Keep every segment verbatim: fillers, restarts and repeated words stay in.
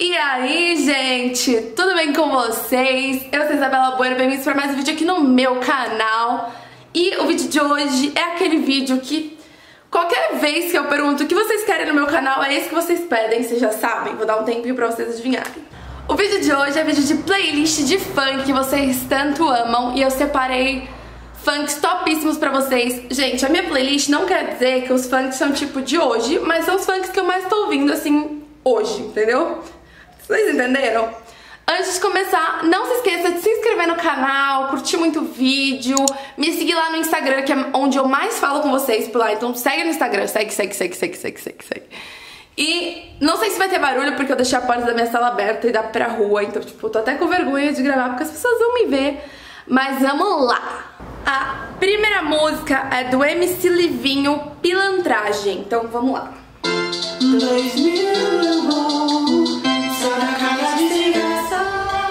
E aí, gente, tudo bem com vocês? Eu sou Isabela Bueno, bem-vindos para mais um vídeo aqui no meu canal. E o vídeo de hoje é aquele vídeo que qualquer vez que eu pergunto o que vocês querem no meu canal, é esse que vocês pedem, vocês já sabem. Vou dar um tempinho pra vocês adivinharem. O vídeo de hoje é vídeo de playlist de funk que vocês tanto amam e eu separei funks topíssimos pra vocês. Gente, a minha playlist não quer dizer que os funks são tipo de hoje, mas são os funks que eu mais tô ouvindo assim hoje, entendeu? Vocês entenderam? Antes de começar, não se esqueça de se inscrever no canal, curtir muito o vídeo, me seguir lá no Instagram, que é onde eu mais falo com vocês por lá. Então segue no Instagram, segue, segue, segue, segue, segue, segue, segue. E não sei se vai ter barulho, porque eu deixei a porta da minha sala aberta e dá pra rua. Então, tipo, eu tô até com vergonha de gravar, porque as pessoas vão me ver. Mas vamos lá! A primeira música é do M C Livinho, Pilantragem. Então vamos lá. Dois mil eu vou, só na cara de graça.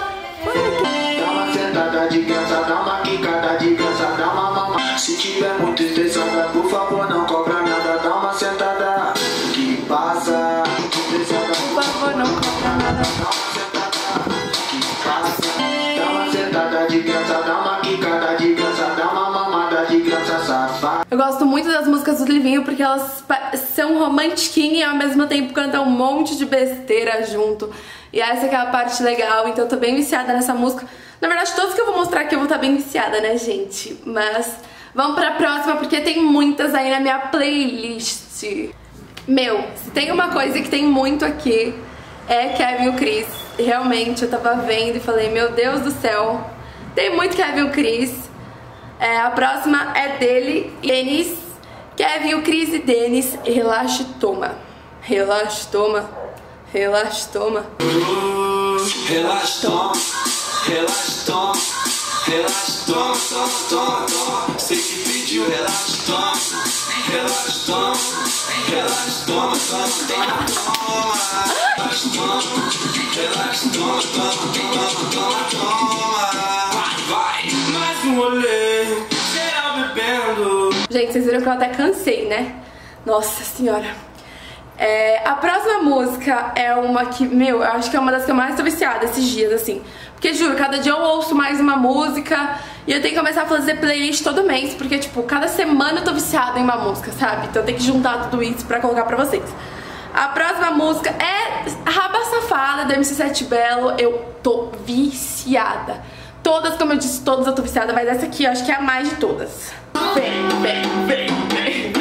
Dá uma sentada de graça, dá uma quicada de graça, dá uma mamada. Se tiver muito estressada, por favor não cobra nada. Dá uma sentada que passa. Por favor não cobra nada. Dá uma sentada que passa. Dá uma sentada de graça, dá uma quicada de graça, dá uma mamada de graça, safada. Eu gosto muito das músicas do Livinho porque elas são romantiquinhas e ao mesmo tempo cantam um monte de besteira junto. E essa que é a parte legal, então eu tô bem viciada nessa música. Na verdade, todos que eu vou mostrar aqui eu vou estar bem viciada, né, gente? Mas vamos pra próxima porque tem muitas aí na minha playlist. Meu, se tem uma coisa que tem muito aqui é Kevin e o Chris. Realmente, eu tava vendo e falei, meu Deus do céu, tem muito Kevin e o Chris. É, a próxima é dele, Denis, Kevin, o Chris e Denis, Relaxa e Toma. Relaxa, toma, relaxa, toma. Relaxa, toma, relaxa, toma, relaxa, toma, toma, toma, toma. Sei que pediu, relaxa, toma, relaxa, toma, relaxa, toma, toma, toma, relaxa, toma, relaxa, toma, toma, toma, toma, vai, mais um rolê, geral bebendo. Gente, vocês viram que eu até cansei, né? Nossa senhora. É, a próxima música é uma que, meu, eu acho que é uma das que eu mais tô viciada esses dias, assim. Porque, juro, cada dia eu ouço mais uma música e eu tenho que começar a fazer playlist todo mês. Porque, tipo, cada semana eu tô viciada em uma música, sabe? Então eu tenho que juntar tudo isso pra colocar pra vocês. A próxima música é Raba Safada, do M C Sete Belo. Eu tô viciada. Todas, como eu disse, todas eu tô viciada. Mas essa aqui eu acho que é a mais de todas. Vem, vem, vem, vem.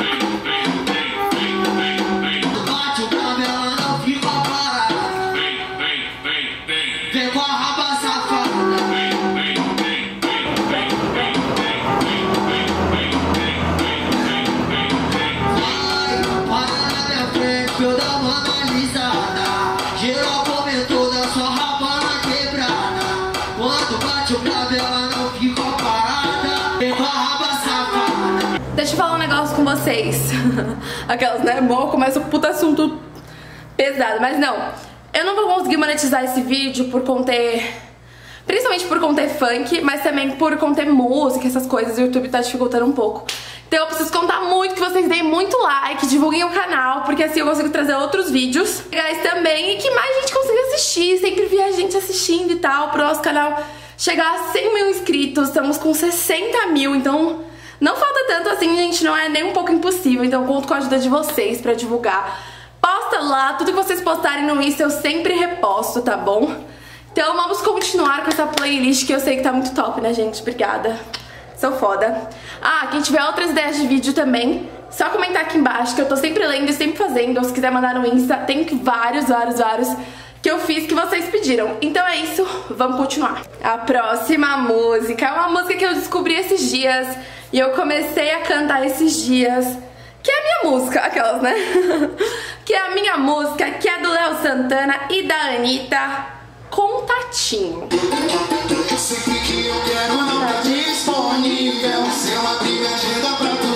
Deixa eu falar um negócio com vocês. Aquelas, né? Bom, começa um puta assunto pesado. Mas não, eu não vou conseguir monetizar esse vídeo por conter... Principalmente por conter funk, mas também por conter música, essas coisas. O YouTube tá dificultando um pouco. Então eu preciso contar muito que vocês deem muito like, divulguem o canal, porque assim eu consigo trazer outros vídeos legais também e que mais gente consiga assistir. Sempre vi a gente assistindo e tal, pro nosso canal chegar a cem mil inscritos. Estamos com sessenta mil, então não falta tanto assim, gente, não é nem um pouco impossível. Então eu conto com a ajuda de vocês pra divulgar. Posta lá, tudo que vocês postarem no Insta eu sempre reposto, tá bom? Então vamos continuar com essa playlist que eu sei que tá muito top, né, gente? Obrigada. Sou foda. Ah, quem tiver outras ideias de vídeo também, só comentar aqui embaixo, que eu tô sempre lendo e sempre fazendo. Ou se quiser mandar no Insta, tem vários, vários, vários que eu fiz que vocês pediram. Então é isso, vamos continuar. A próxima música é uma música que eu descobri esses dias e eu comecei a cantar esses dias. Que é a minha música, aquelas, né? Que é a minha música, que é do Léo Santana e da Anitta, Contatinho. Sempre que eu quero não tá disponível. Se eu abrir minha agenda pra tu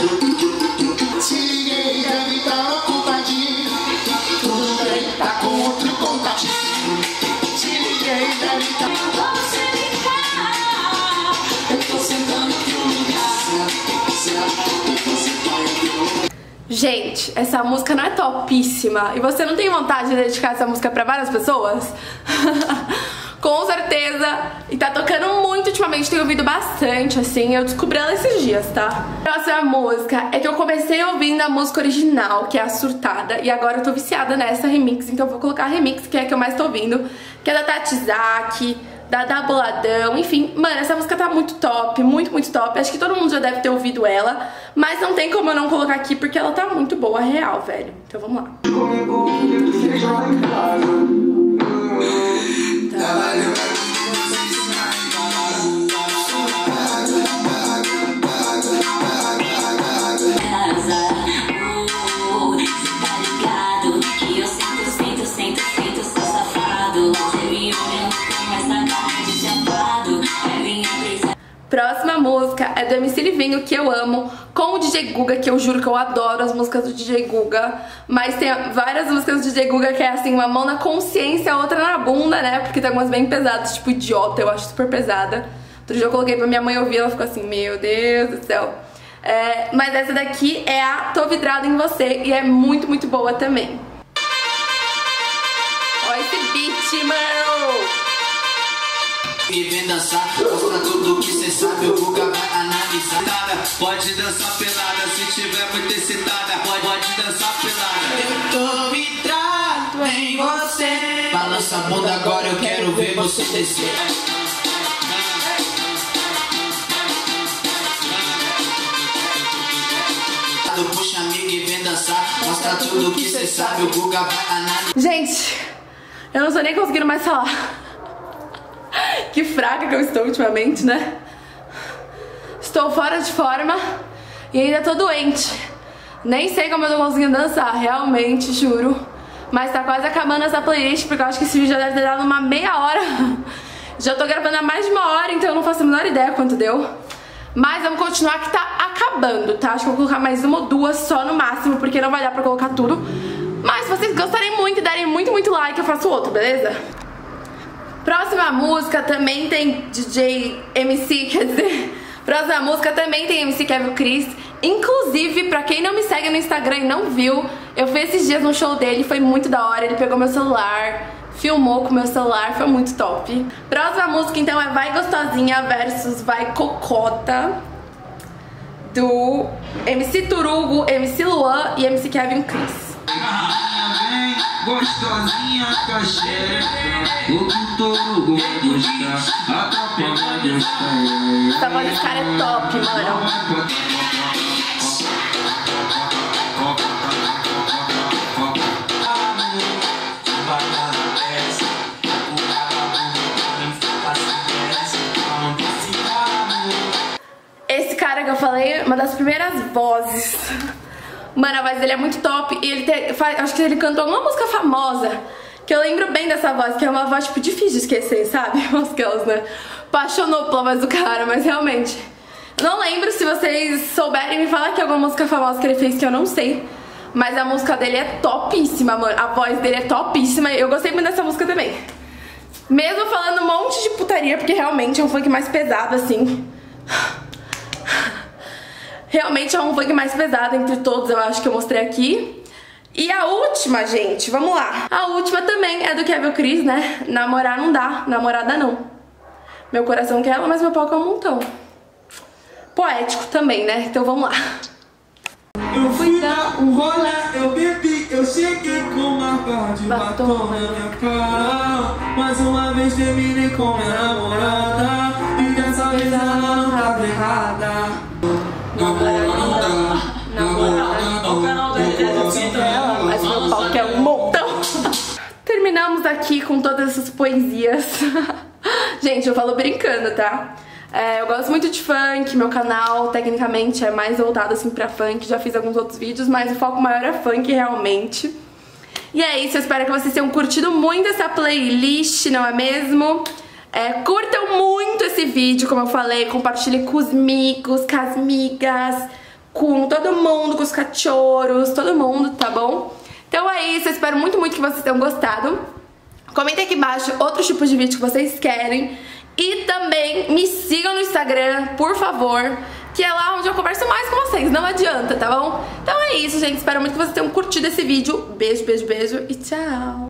ver, te liguei, deve estar ocupadinho. Tudo bem, tá com outro contatinho. Te liguei, deve estar. Você me fala, eu tô sentando aqui no lugar. Se a foto fosse pai, eu Gente, essa música não é topíssima e você não tem vontade de dedicar essa música pra várias pessoas? Com certeza, e tá tocando muito ultimamente, tenho ouvido bastante, assim, eu descobri ela esses dias, tá? A próxima música é que eu comecei ouvindo a música original, que é a Surtada, e agora eu tô viciada nessa remix, então eu vou colocar a remix, que é a que eu mais tô ouvindo, que é da Tati Zaki, da Da Boladão, enfim. Mano, essa música tá muito top, muito, muito top, acho que todo mundo já deve ter ouvido ela, mas não tem como eu não colocar aqui, porque ela tá muito boa, real, velho. Então vamos lá. Próxima música é do M C Livinho, que eu amo, com o D J Guga, que eu juro que eu adoro as músicas do D J Guga. Mas tem várias músicas do D J Guga que é assim, uma mão na consciência, outra na bunda, né? Porque tem algumas bem pesadas, tipo Idiota, eu acho super pesada. Outro dia eu coloquei pra minha mãe ouvir, ela ficou assim, meu Deus do céu. É, mas essa daqui é a Tô Vidrada em Você, e é muito, muito boa também. Ó esse beat, mano! E vem dançar, mostra tudo que cê sabe, o Guga vai analisar. Pode dançar pelada, se tiver muito excitada. Pode, pode dançar pelada. Eu tô vidrado em você. Balança a bunda agora, eu quero ver você descer. Puxa amiga e vem dançar, mostra tudo que cê sabe, o Guga vai analisar. Gente, eu não tô nem conseguindo mais falar. Que fraca que eu estou ultimamente, né? Estou fora de forma e ainda tô doente. Nem sei como eu tô conseguindo dançar, realmente, juro. Mas tá quase acabando essa playlist, porque eu acho que esse vídeo já deve ter dado uma meia hora. Já tô gravando há mais de uma hora, então eu não faço a menor ideia quanto deu. Mas vamos continuar que tá acabando, tá? Acho que eu vou colocar mais uma ou duas só no máximo, porque não vai dar pra colocar tudo. Mas se vocês gostarem muito e derem muito, muito like, eu faço outro, beleza? Próxima música também tem D J M C, quer dizer, próxima música também tem M C Kevin Chris. Inclusive, pra quem não me segue no Instagram e não viu, eu fui esses dias no show dele, foi muito da hora. Ele pegou meu celular, filmou com meu celular, foi muito top. Próxima música então é Vai Gostosinha versus Vai Cocota, do M C Turugo, M C Luan e M C Kevin Chris. Gostosinha tá xereca, o Turugo vai gostar, a tropa vai gostar. Essa voz desse cara é top, mano. Esse cara que eu falei, uma das primeiras vozes. Mano, a voz dele é muito top e ele te, faz, acho que ele cantou uma música famosa que eu lembro bem dessa voz, que é uma voz tipo difícil de esquecer, sabe? Aquelas, né? Apaixonou pela voz do cara, mas realmente não lembro. Se vocês souberem, me falar que é alguma música famosa que ele fez que eu não sei. Mas a música dele é topíssima, mano. A voz dele é topíssima. Eu gostei muito dessa música também. Mesmo falando um monte de putaria, porque realmente é um funk mais pesado, assim. Realmente é um funk mais pesado entre todos, eu acho que eu mostrei aqui. E a última, gente, vamos lá. A última também é do Kevin Chris, né? Namorar não dá, namorada não. Meu coração quer ela, mas meu pau quer um montão. Poético também, né? Então vamos lá. Eu fui dar um rolê, eu bebi, eu cheguei com uma barra de batom na minha cara. Mais uma vez terminei com minha namorada, e dessa vez ela não tava errada. Mas meu pau quer um montão. Terminamos aqui com todas essas poesias. Gente, eu falo brincando, tá? É, eu gosto muito de funk, meu canal tecnicamente é mais voltado assim pra funk. Já fiz alguns outros vídeos, mas o foco maior é funk realmente. E é isso, eu espero que vocês tenham curtido muito essa playlist, não é mesmo? É, curtam muito esse vídeo, como eu falei, compartilhem com os amigos, com as amigas, com todo mundo, com os cachorros, todo mundo, tá bom? Então é isso, eu espero muito, muito que vocês tenham gostado. Comentem aqui embaixo outros tipos de vídeo que vocês querem. E também me sigam no Instagram, por favor, que é lá onde eu converso mais com vocês, não adianta, tá bom? Então é isso, gente, espero muito que vocês tenham curtido esse vídeo. Beijo, beijo, beijo e tchau!